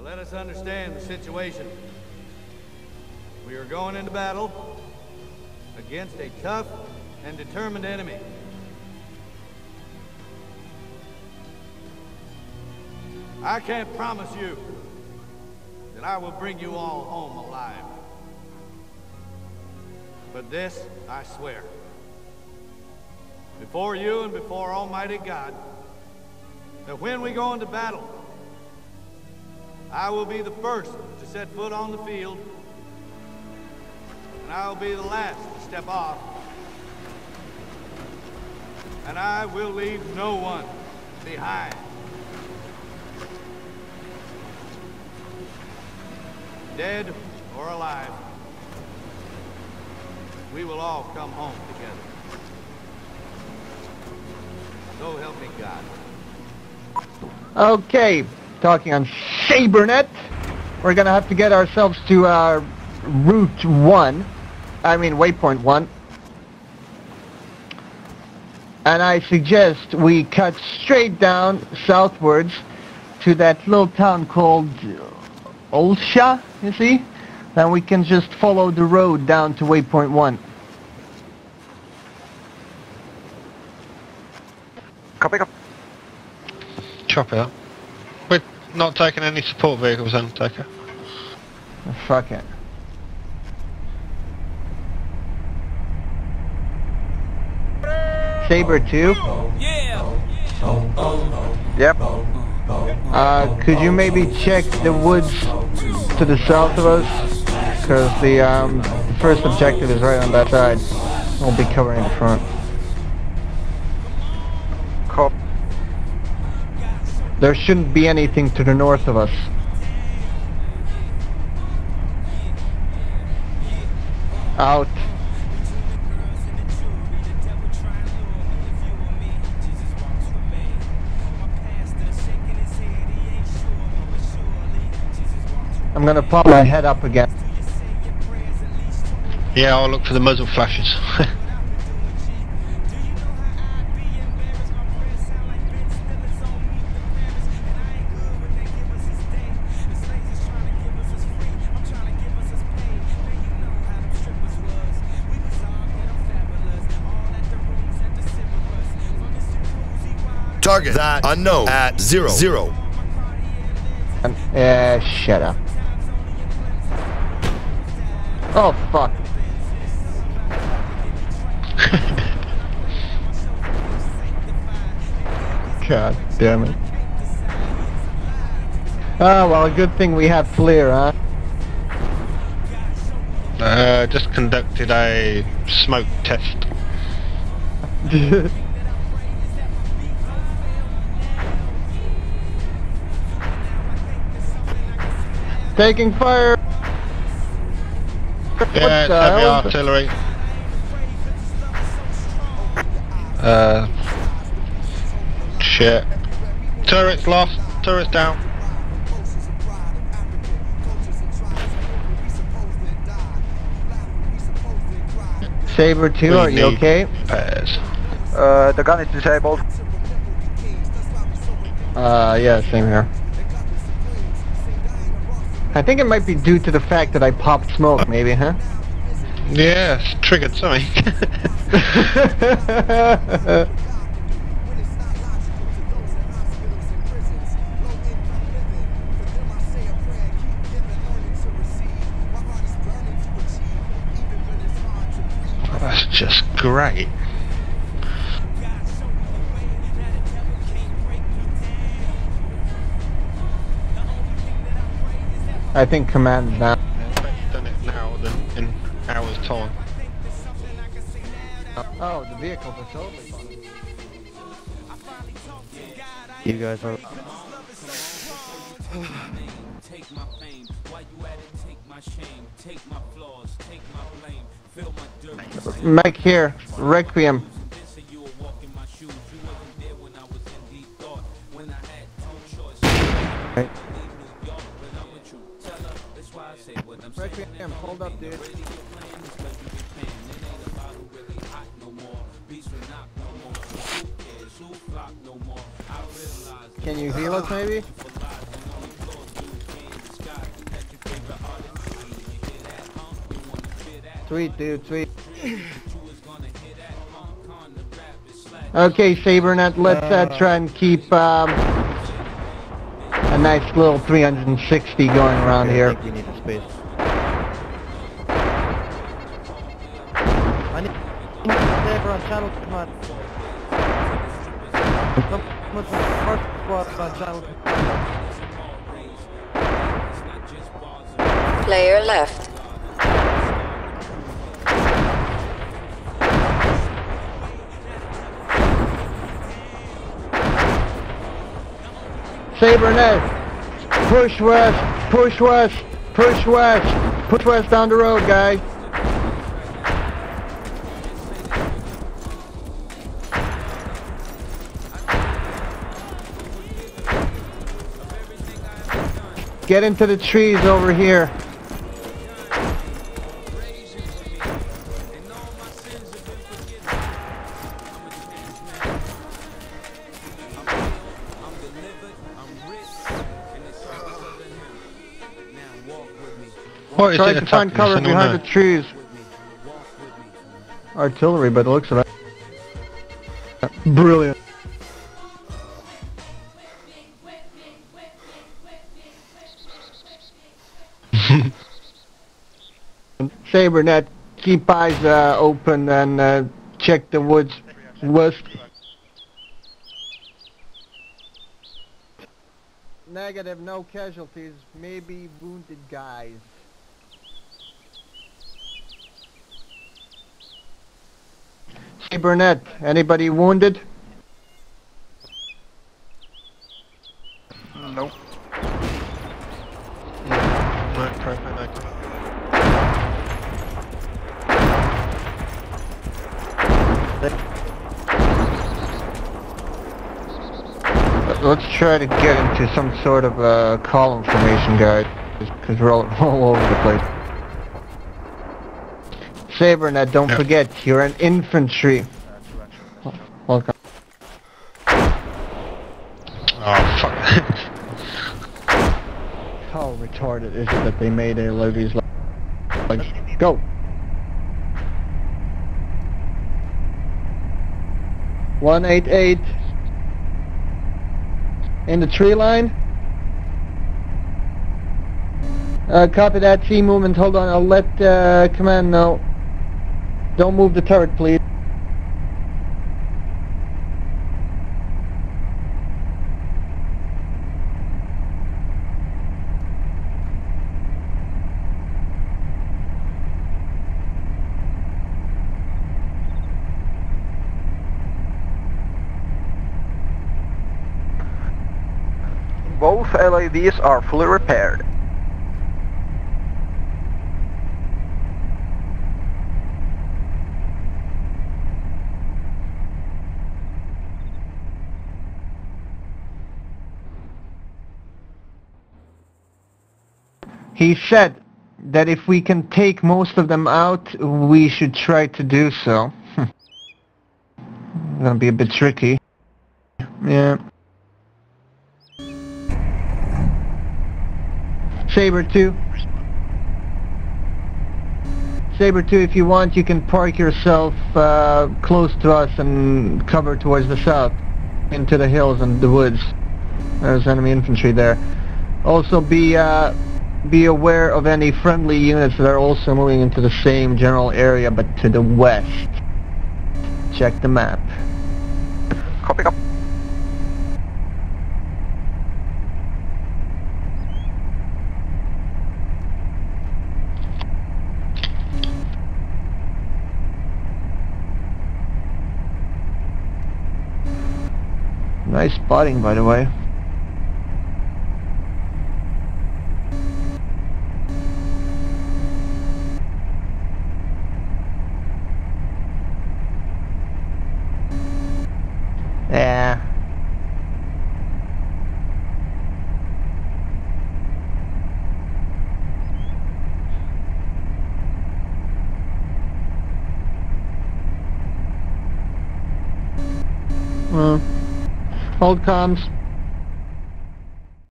let us understand the situation. We are going into battle against a tough and determined enemy. I can't promise you that I will bring you all home alive. But this, I swear, before you and before Almighty God, that when we go into battle, I will be the first to set foot on the field, and I will be the last to step off, and I will leave no one behind. Dead or alive, we will all come home together. So help me God. Okay, talking on SaberNet, we're gonna have to get ourselves to Route 1, I mean Waypoint 1. And I suggest we cut straight down southwards to that little town called Olsha, you see? Then we can just follow the road down to Waypoint 1. Copy. Chopper. We're not taking any support vehicles, Undertaker. Fuck it. Saber 2? Yep. Could you maybe check the woods to the south of us? Because the first objective is right on that side. We'll be covering the front. Cop. There shouldn't be anything to the north of us. Out. I'm gonna pop my head up again. Yeah, I'll look for the muzzle flashes. Target that unknown at 0-0. Shut up. Oh, fuck. God damn it. Oh, well, a good thing we have FLIR, huh? Just conducted a smoke test. Taking fire! Yeah, it's heavy artillery. Shit. Turrets lost. Turrets down. Saber 2, are you okay? Repairs. The gun is disabled. Yeah, same here. I think it might be due to the fact that I popped smoke, maybe, huh? Yeah, it's triggered something. Oh, that's just great. I think command's down. Better done it now than in hours time. Oh, the vehicles are totally fine. You guys are... Take my fame, why you at it, take my shame, take my flaws, take my blame, feel my dirt. Mike here, Requiem. You were walking my shoes, you wasn't there when I was in deep thought, when I had no choice. Right. Requiem, hold up, dude. Can you heal us, maybe? Sweet, dude, sweet. Okay, Sabernet, let's try and keep a nice little 360 going around here. I think we need a space. I need Saber on channel, come on. Someone's first squad on channel. Player left. Sabernet, push west, push west, push west, push west down the road, guys. Get into the trees over here. What is Try it to find attacking us? cover Anyone behind know? the trees. Artillery by the looks of it. Brilliant. Sabernet, keep eyes open and check the woods west. Negative, no casualties, maybe wounded guys. Sabernet, anybody wounded? Nope. No, perfect, no. Let's try to get into some sort of column formation, guys, because we're all over the place. Sabernet, don't Yeah. forget, you're an infantry. Welcome. Oh, fuck. How retarded is it that they made a levies like go? 188 in the tree line. Copy that. T movement. Hold on. I'll let command know. Don't move the turret, please. Both LAVs are fully repaired. He said that if we can take most of them out, we should try to do so. Gonna be a bit tricky. Yeah. Saber 2. Saber 2, if you want, you can park yourself close to us and cover towards the south, into the hills and the woods. There's enemy infantry there. Also be aware of any friendly units that are also moving into the same general area but to the west. Check the map. Copy, copy. Nice spotting, by the way. Yeah. Hold comms.